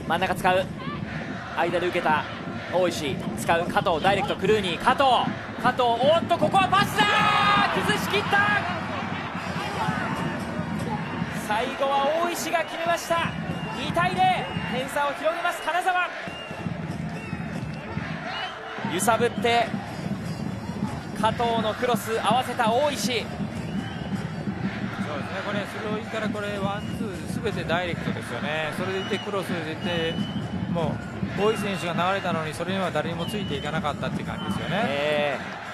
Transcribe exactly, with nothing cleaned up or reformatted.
真ん中使う、間で受けた大石、使う加藤、ダイレクトクルーニー、加藤加藤、おっとここはパスだ、崩しきった。最後は大石が決めました。にたいゼロ、点差を広げます金沢。揺さぶって加藤のクロス合わせた大石。そうですね、 これスローインからこれワンツーすべてダイレクトですよね。それでいてクロスでいて、もう大石選手が流れたのにそれには誰にもついていかなかったっていう感じですよね。 えー